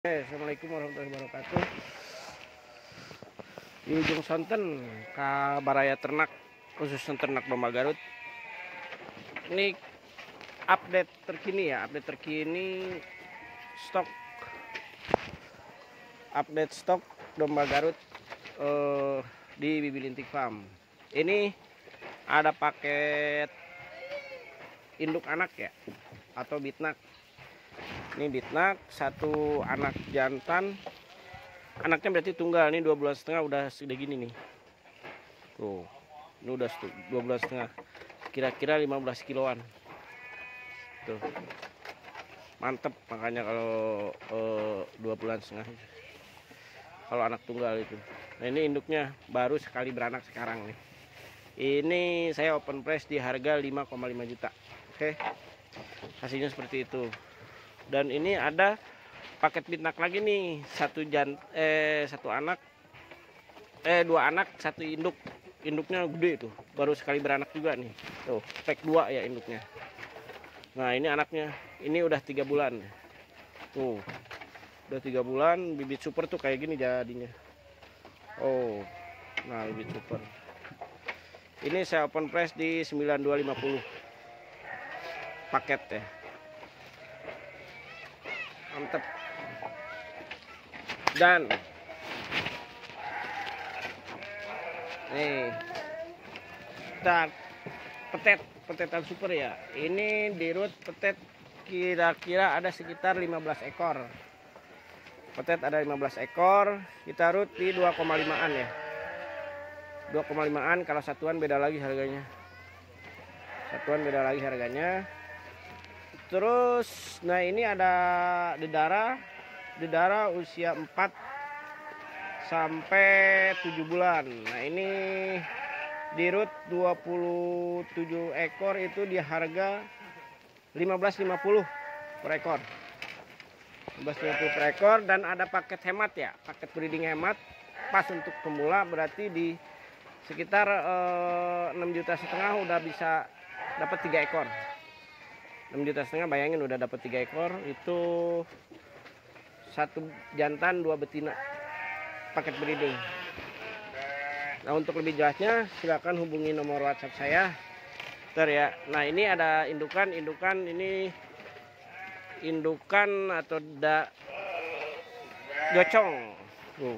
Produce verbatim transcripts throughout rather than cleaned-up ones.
Assalamualaikum warahmatullahi wabarakatuh. Di ujung Sonten, Kabaraya Ternak, khususnya ternak domba Garut. Ini update terkini ya, update terkini stok, update stok domba Garut eh, di Bibi Lintik Farm. Ini ada paket induk anak ya, atau bitnak. Ini bitnak, satu anak jantan, anaknya berarti tunggal. Ini dua bulan setengah udah segede gini nih. Tuh, ini udah dua bulan setengah, kira-kira lima belas kiloan. Tuh, mantep makanya kalau eh, dua bulan setengah. Kalau anak tunggal itu. Nah ini induknya baru sekali beranak sekarang nih. Ini saya open price di harga lima koma lima juta. Oke, hasilnya seperti itu. Dan ini ada paket bitnak lagi nih, satu jan eh satu anak eh dua anak satu induk. Induknya gede tuh, baru sekali beranak juga nih. Tuh, pack dua ya induknya. Nah ini anaknya, ini udah tiga bulan. Tuh, udah tiga bulan. Bibit super tuh kayak gini jadinya. Oh, nah bibit super. Ini saya open price di sembilan dua lima puluh paket ya. Mantep. Dan nih kita petet petetan super ya. Ini di root petet kira-kira ada sekitar lima belas ekor. Petet ada lima belas ekor. Kita root di dua koma limaan ya. dua koma limaan, kalau satuan beda lagi harganya. Satuan beda lagi harganya. Terus, nah ini ada dedara, dedara usia empat sampai tujuh bulan. Nah ini di root dua puluh tujuh ekor itu di harga lima belas lima puluh per ekor. lima belas lima puluh per ekor, dan ada paket hemat ya, paket breeding hemat pas untuk pemula, berarti di sekitar eh, enam juta setengah udah bisa dapat tiga ekor. enam juta setengah, bayangin udah dapat tiga ekor, itu satu jantan dua betina paket breeding. Nah untuk lebih jelasnya silakan hubungi nomor WhatsApp saya ntar ya. Nah ini ada indukan indukan ini indukan atau da gocong tuh.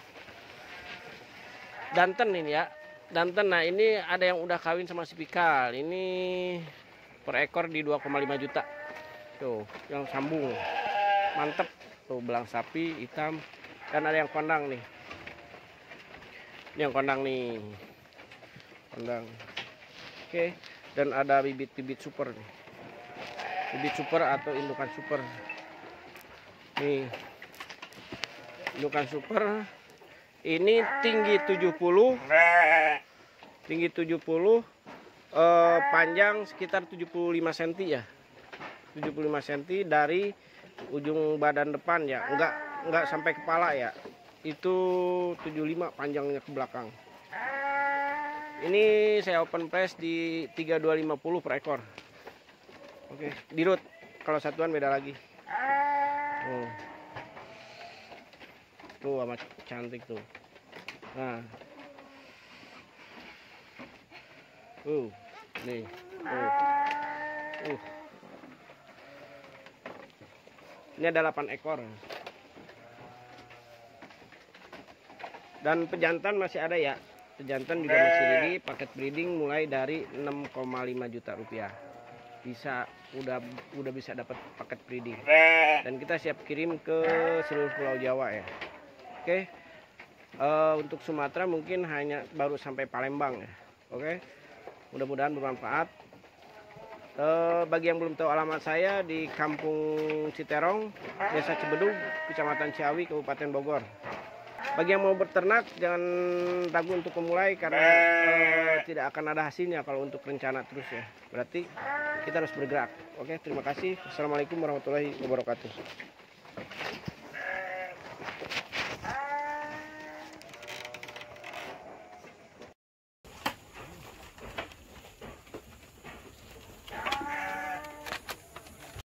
Danten ini ya, danten. Nah ini ada yang udah kawin sama si Pikal, ini per ekor di dua koma lima juta. Tuh, yang sambung. Mantep. Tuh, belang sapi hitam, dan ada yang kondang nih. Ini yang kondang nih. Kondang. Oke, dan ada bibit-bibit super nih. Bibit super atau indukan super. Nih. Indukan super. Ini tinggi tujuh puluh. Tinggi tujuh puluh. Uh, panjang sekitar tujuh puluh lima sentimeter ya, tujuh puluh lima sentimeter dari ujung badan depan ya, enggak enggak sampai kepala ya, itu tujuh puluh lima panjangnya ke belakang. Ini saya open price di tiga dua lima puluh per ekor. Oke, di root, kalau satuan beda lagi. Tuh, tuh amat cantik tuh. Nah, Uh, nih, uh, uh, ini ada delapan ekor, dan pejantan masih ada ya, pejantan juga masih di paket breeding mulai dari enam koma lima juta rupiah, bisa udah udah bisa dapat paket breeding, dan kita siap kirim ke seluruh Pulau Jawa ya. Oke, uh, untuk Sumatera mungkin hanya baru sampai Palembang ya. Oke. Mudah-mudahan bermanfaat. E, bagi yang belum tahu alamat saya, di Kampung Citerong, Desa Cibedug, Kecamatan Ciawi, Kabupaten Bogor. Bagi yang mau berternak, jangan ragu untuk memulai, karena e, tidak akan ada hasilnya kalau untuk rencana terus ya. Berarti kita harus bergerak. Oke, terima kasih. Assalamualaikum warahmatullahi wabarakatuh.